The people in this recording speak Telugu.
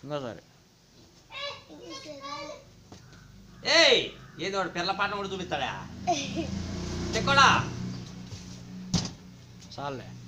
ఇంకోసారి ఏయ్ ఏదో వాడు పిల్ల పాట కూడా చూపిస్తాడా చెక్కోడా చాలే